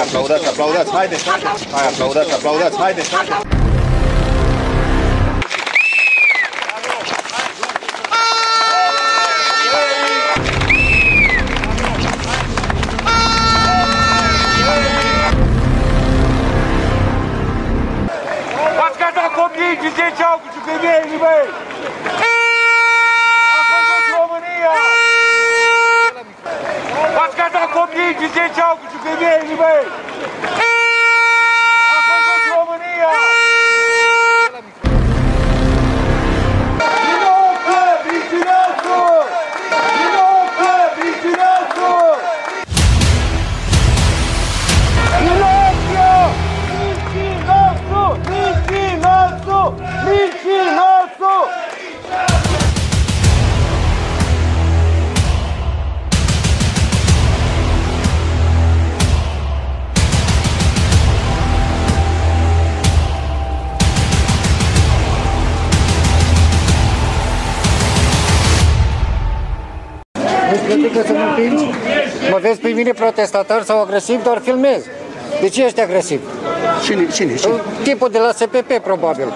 aplaudați, aplaudați, haideți, haideți. Hai, aplaudați, aplaudați, haideți, haideți. V-ați catat copiii de 10 august, femeile, băi! A condus România! V-ați catat copiii de 10 august, femeile, băi! A condus România! Vinocă, Vicinațu! Vinocă, Vicinațu! Vinocă! Vicinațu! Vicinațu! Critică să mă împingi? Mă vezi pe mine protestator sau agresiv, doar filmez. De ce ești agresiv? Cine? Tipul de la SPP, probabil.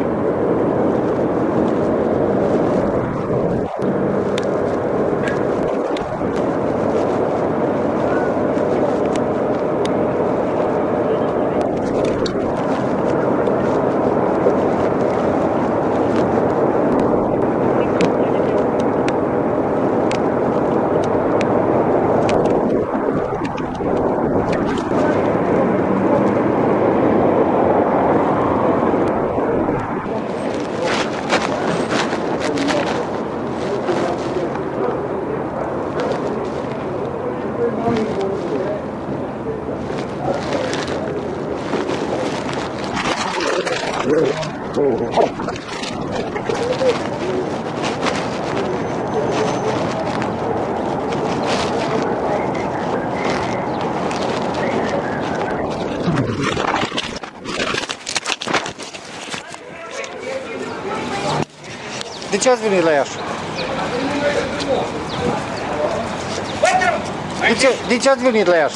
De ce ați venit la Iași? De ce ați venit la Iași?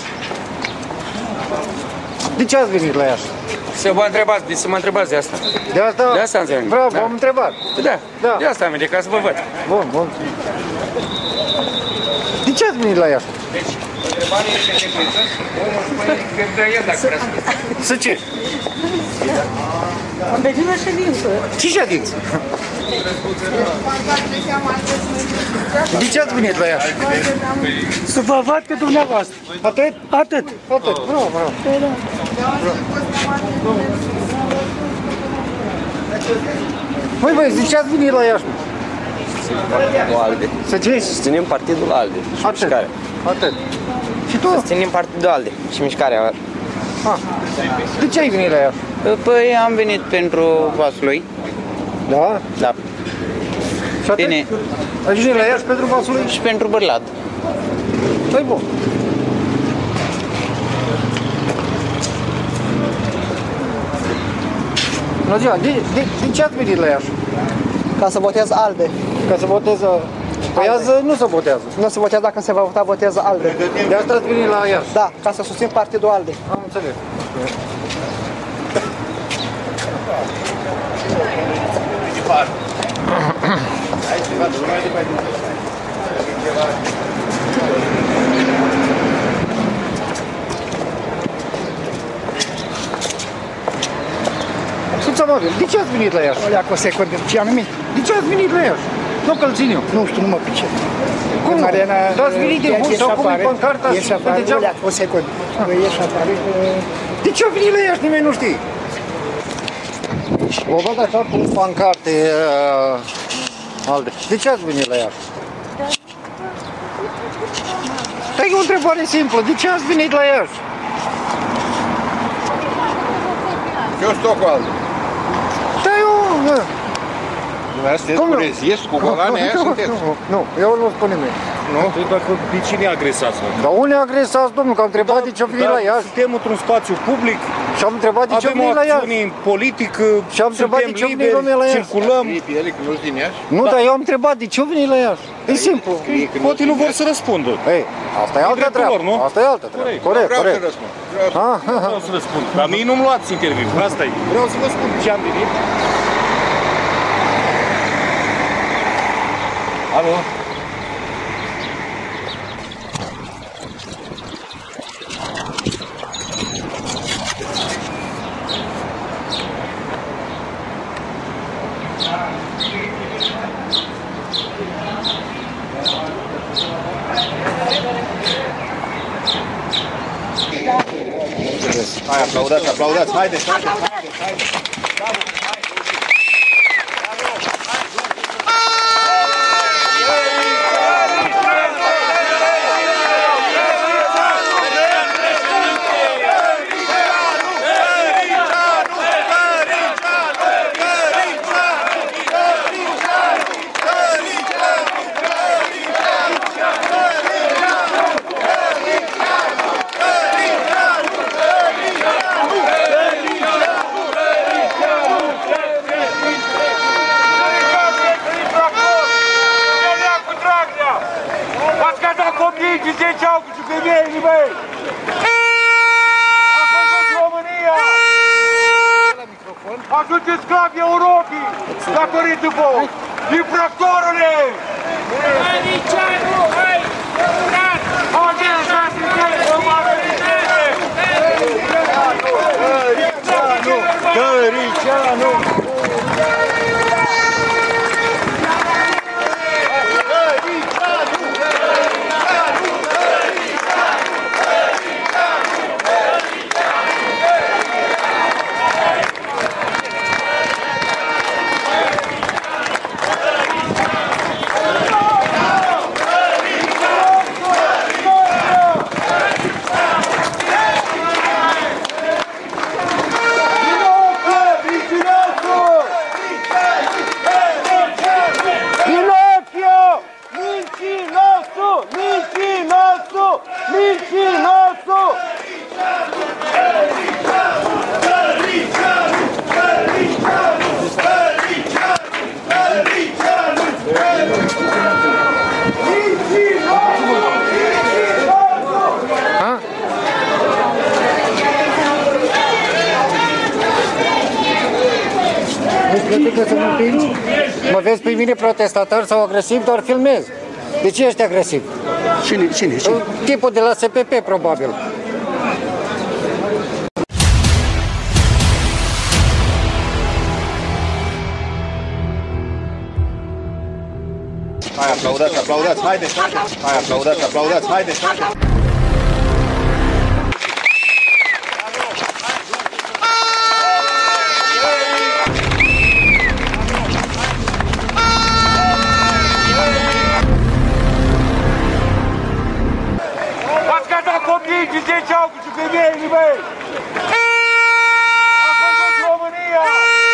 De ce ați venit la Iași? Să mă întrebați de asta. De asta? De asta am venit. Bravo, v-am întrebat. Da, de asta am venit, ca să vă văd. Bun. De ce ați venit la Iași? Deci, întrebarea este de prețos, omul spune că de el dacă vrea să... Să ce? Am venit la ședință. Ce ședință? De ce ați venit la Iași? Să vă văd pe dumneavoastră. Atât? Atât. Bravo. Băi, de ce ați venit la Iași? Partidul ALDE. Să ce? Susținem partidul ALDE și mișcarea. Atât. Și tu? Susținem partidul ALDE și mișcarea. De ce ai venit la Iași? Păi am venit pentru Vaslui. Da? Da. Și atât? Bine. Ai venit la Iași pentru Vaslui? Și pentru Bârlad. Păi bun. Bună ziua, de ce ați venit la Iași? Ca să votez ALDE. Ca să voteze... Păi azi nu se votează. Nu se votează, dacă se va vota, votează ALDE. De asta ați venit la Iași? Da, ca să susțin partidul ALDE. Am înțeles. Sunt amabil. De ce ați venit la Iași? Olea cu o secundă, ce anumit? De ce ați venit la Iași? Nu că-l țin eu. Nu știu, nu mă pricep. Cum nu? Dar ați venit de hus sau cum e pancarta? Ieși afară, Olea, o secundă. Ieși afară. De ce a venit la Iași? Nimeni nu știe. O văd așa cu pancarte ALDE. De ce ați venit la Iași? Dar e o întrebare simplă. De ce ați venit la Iași? Eu stau cu ALDE. Da, eu... Dumneavoastră sunteți cu rezist, cu golanii aia sunteți. Nu, eu nu spun nimic. Nu? Dacă de cine agresați, mă? Dar unde agresați, domnul, că am întrebat de ce vii la Iași? Suntem într-un spațiu public, Și am întrebat de ce avem o vii la Iași? acțiune politică, Și am întrebat de ce suntem vine lumea la liberi, Iași? circulăm. Ele că nu-s din Iași? Nu, dar eu am întrebat de ce veni la Iași. E simplu. Poate nu vor să răspundă. Ei, asta e altă dreptul treabă. lor, nu? Asta e altă treabă. Corect. Corect, Vreau să corect. răspund. Vreau să răspund. Dar mie nu-mi luați interviu. Asta e. Vreau să vă spun ce am venit. Alo? Hai, aplaudați, aplaudați, haideți, haideți. Copiii de 10 august și femeile, băi! A condus România! Ajunge sclavii Europei datorită vouă! Infractorule! Tăricianu, hai! Tăricianu! Critică să mă împingi? Mă vezi pe mine protestator sau agresiv, doar filmez. De ce ești agresiv? Cine? Tipul de la SPP, probabil. Hai, aplaudați, aplaudați, haideți, haideți. Hai, aplaudați, aplaudați, haideți, haideți. Copiii de 10 august și femeile, băi! A condus România!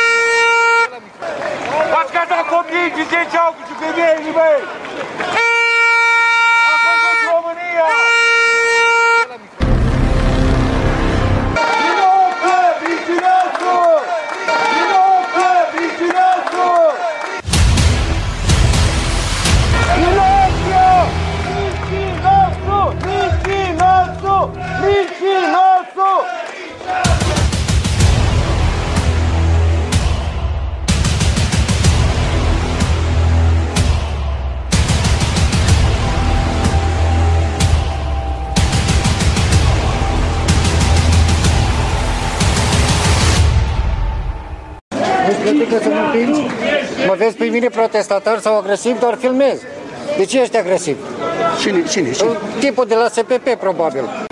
Ați căzat copiii de 10 august și femeile, băi! A condus România! Vinotă, vigilatul! Vinotă, vigilatul! Vinotă! Mincinoso! Îți critică să mă împingi? Mă vezi pe mine protestator sau agresiv, doar filmez. De ce ești agresiv? Cine? Tipul de la SPP, probabil.